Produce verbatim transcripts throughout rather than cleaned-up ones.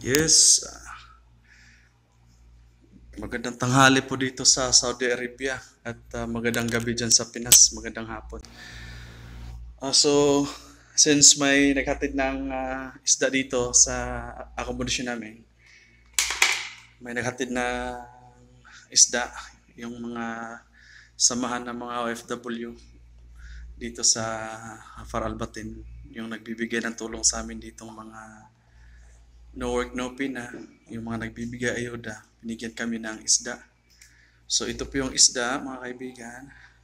Yes, ah, magandang tanghali po dito sa Saudi Arabia at ah, magandang gabi dyan sa Pinas, magandang hapon. Ah, so, since may naghatid ng ah, isda dito sa accommodation namin, may naghatid na isda yung mga samahan ng mga O F W dito sa Far Albatin, yung nagbibigay ng tulong sa amin ditong mga no work no pay na, yung mga nagbibigay ayuda, binigyan kami ng isda. So ito po yung isda, mga kaibigan.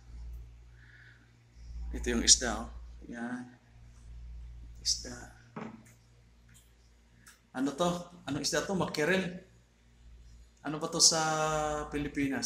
Ito yung isda, oh. Yan, isda. Ano to? Anong isda to? Mackerel. Ano ba to sa Pilipinas?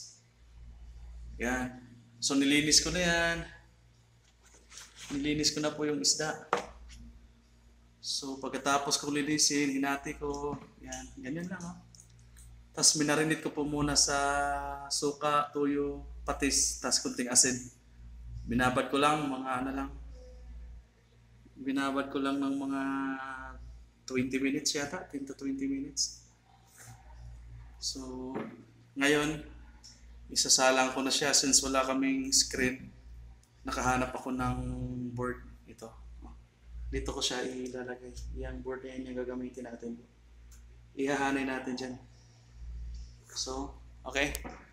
Yan. So nilinis ko na yan. Nilinis ko na po yung isda. So pagkatapos kong linisin, hinati ko. Yan, ganyan lang, oh. Tapos minarinate ko po muna sa suka, tuyo, patis, tapos kunting asin. Binabad ko lang mga ano lang. Binabad ko lang ng mga twenty minutes yata, ten to twenty minutes. So, ngayon, isasalang ko na siya since wala kaming screen. Nakahanap ako ng board. Ito. Dito ko siya ilalagay. Yung board na yan yung gagamitin natin. Ihahanay natin dyan. So, okay.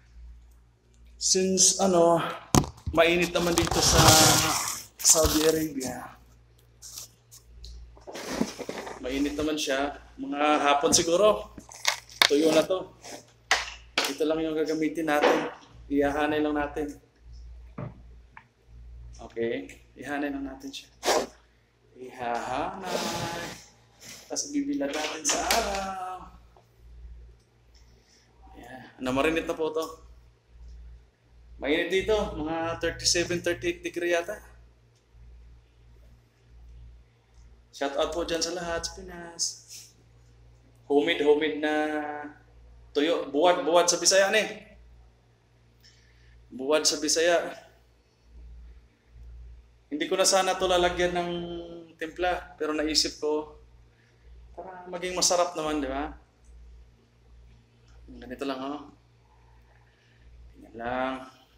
Since ano, mainit naman dito sa Saudi Arabia. Mainit naman siya. Mga hapon siguro. Tuyo na to. Ito lang yung gagamitin natin. Ihahanay lang natin. Okay. Ihahanay lang natin siya. Ihahanay. Tapos bibilad natin sa araw. Namarinit na po ito. Mainit dito, mga thirty-seven, thirty-eight degree yata. Shout out po dyan sa lahat sa Pinas. Homemade, homemade na tuyo. Buwad, buwad sa Bisaya ni. Buwad sa Bisaya. Hindi ko na sana ito lalagyan ng timpla, pero naisip ko, para maging masarap naman, di ba? Ganito lang, oh. Ganyan lang.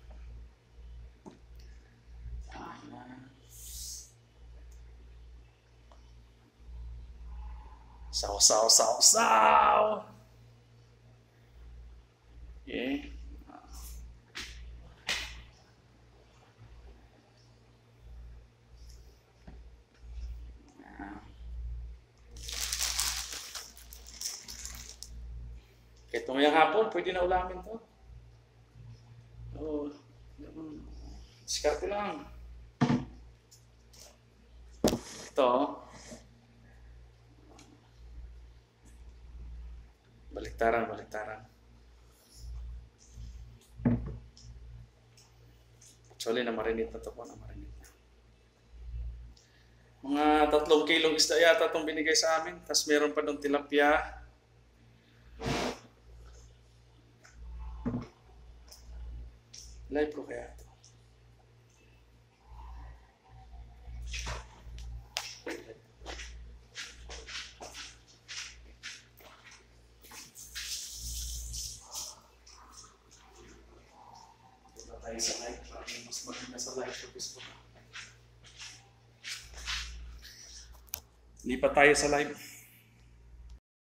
Saw, saw, saw, saw. Okay. Kahit tumayang hapon, pwede na ulamin to. Oo. Diskarte lang. Ito. Baliktaran, baliktaran. Actually, namarinit na ito po, namarinit na. Mga tatlong kilong isda yata itong binigay sa amin. Tapos meron pa doon tilapia. Live ko kaya ito. Punta tayo sa live. Mas maganda sa live sa Facebook. Lipat tayo sa live.